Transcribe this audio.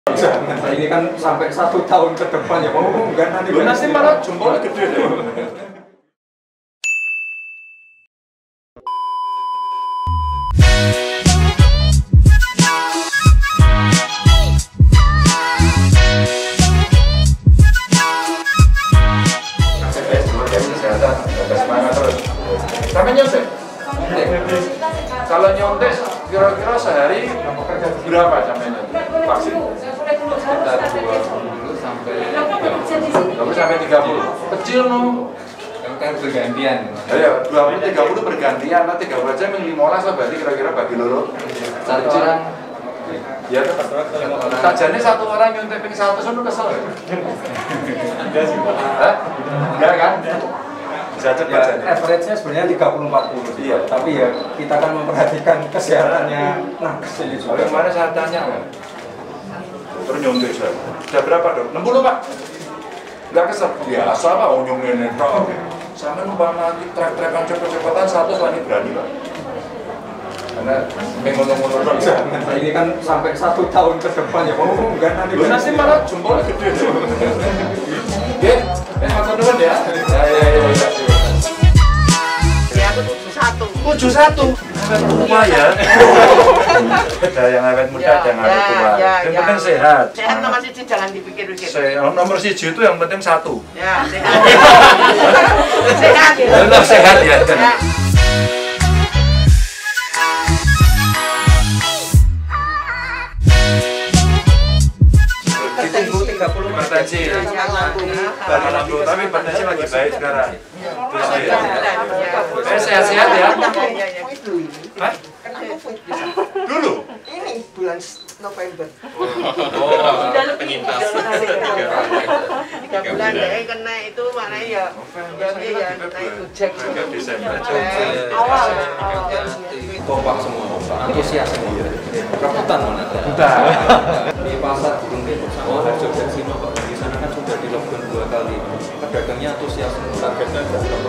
Nah, ini kan sampai 1 tahun ke depan ya, enggak nanti malah jempol gede deh. Sampai nyontek? Kalau nyontek kira-kira sehari berapa sampai nyontek vaksin? Sekitar 20 sampai 30. Kecil no. Kan bergantian. Ya, 20-30 bergantian, nah 30 aja yang 15 berarti kira-kira bagi loro. Satu orang. Ya, sajane satu orang nyontek ping 100 itu kesel. Enggak sih, Pak. Hah? Enggak kan? Bisa cepat saja. Average-nya sebenarnya 30-40. Iya. Tapi ya kita kan memperhatikan kesehatannya nakes ini juga. Kemarin saya tanya kan, terus nyontek saya. Sudah berapa dok? 60 Pak? Enggak kesel? Biasa Pak, nyontek netok. Sama numpang nanti trek-trekan cepet-cepetan 100 lagi berani Pak. Karena ngomong-ngomong Nah, ini kan sampai 1 tahun ke depan ya, enggak nanti malah jempol gede deh. Oke, makan dulu ya. Ya. Ya, aku 71. 71. Awet tua ya. Ada yang awet muda, ada yang awet tua. Yang penting sehat. Sehat nomor 1 jangan dipikir-pikir. Nomor 1 itu yang penting 1. Ya, sehat. Sehat. Benar sehat ya. Ya. ditunggu 30 Hipertensi. Tapi hipertensi lagi baik sekarang. Terus ya. Sehat-sehat ya. Hah? Dulu? Ini bulan November. Sudah penyintas. 3 bulan deh kena itu mana ya? Iya, naik Gojek. Desember. Awal. kompak semua, antusias semua. Rebutan mana? Bukan. Di pasar Gunung Kidul sama Harjo dan Sino, Pak. Di sana kan sudah di lockdown 2 kali. Pedagangnya antusias semua. Targetnya